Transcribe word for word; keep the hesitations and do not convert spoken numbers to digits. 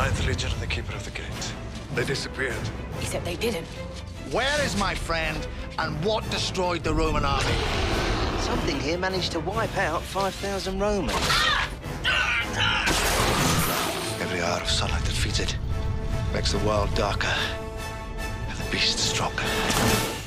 Ninth Legion and the Keeper of the Gate. They disappeared. Except they didn't. Where is my friend, and what destroyed the Roman army? Something here managed to wipe out five thousand Romans. Every hour of sunlight that feeds it makes the world darker and the beast stronger.